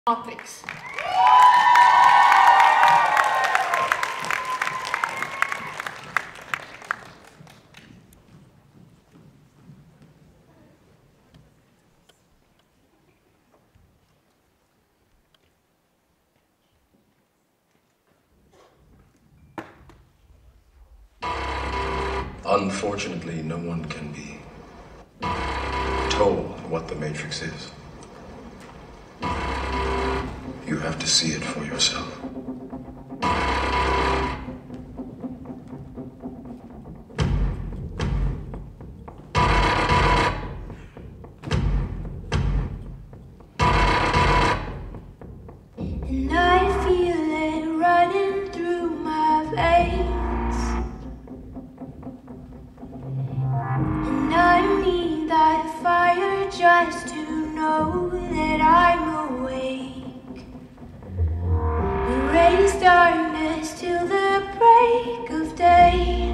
Matrix. Unfortunately, no one can be told what the Matrix is. You have to see it for yourself. And I feel it running through my veins, and I need that fire just to know that I'm awake. Erase darkness till the break of day,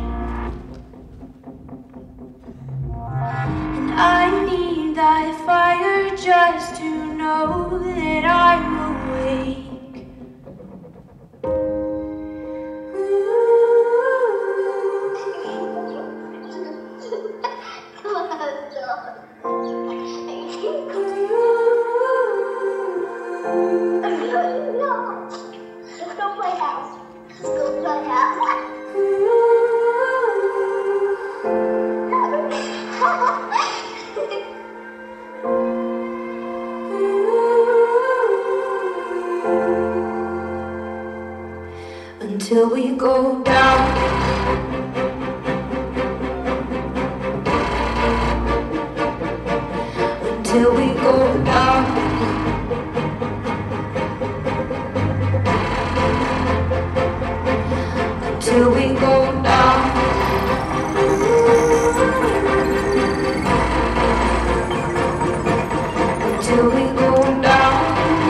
and I need that fire just to know that I'm awake. Until we go down, until we go down, until we go down, until we go down.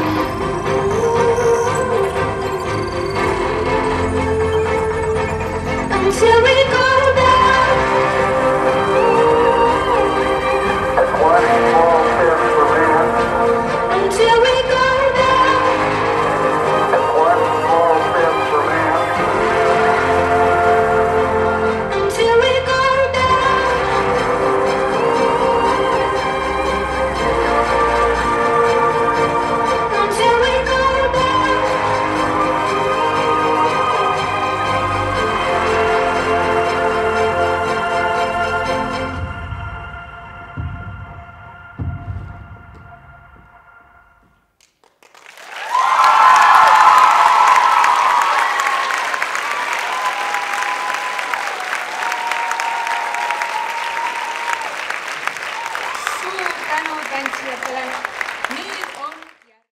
Until we go down. That's one small step for man. Until we go down. That's one small step for man. Until we go down. Until we go down. Suur tänu tantsijatele. Nüüd